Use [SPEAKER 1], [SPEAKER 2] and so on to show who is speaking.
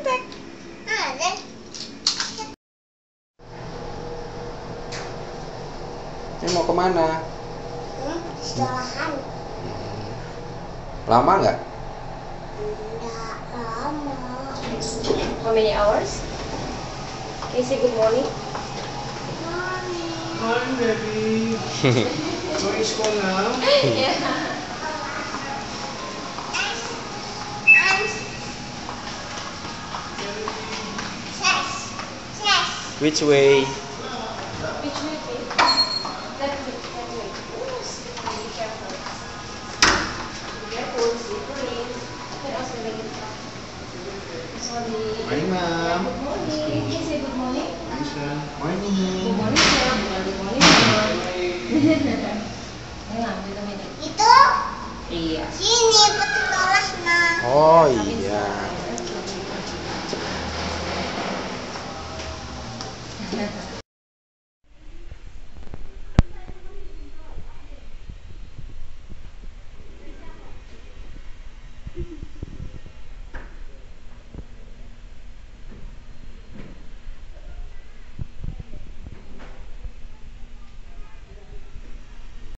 [SPEAKER 1] Ini mau kemana?
[SPEAKER 2] Sekolahan.
[SPEAKER 1] Lama nggak?
[SPEAKER 2] Enggak lama.
[SPEAKER 3] How many hours? Can you say good morning?
[SPEAKER 4] Morning, baby. Going to school now?
[SPEAKER 3] Yeah.
[SPEAKER 1] Which way?
[SPEAKER 3] Which way, babe? That way, that way. Ooh, slippery. Be careful. Be careful, slippery. You can also make it fun. This one is...
[SPEAKER 4] Morning, ma'am.
[SPEAKER 3] Good morning. Can you say good morning?
[SPEAKER 4] Morning, sir.
[SPEAKER 3] Good
[SPEAKER 4] Morning.
[SPEAKER 3] morning, sir. Good morning, ma'am. Hang on, wait a minute.
[SPEAKER 2] Itu
[SPEAKER 3] Iya.
[SPEAKER 2] sini petugasnya.
[SPEAKER 1] Oh iya.
[SPEAKER 3] Iya.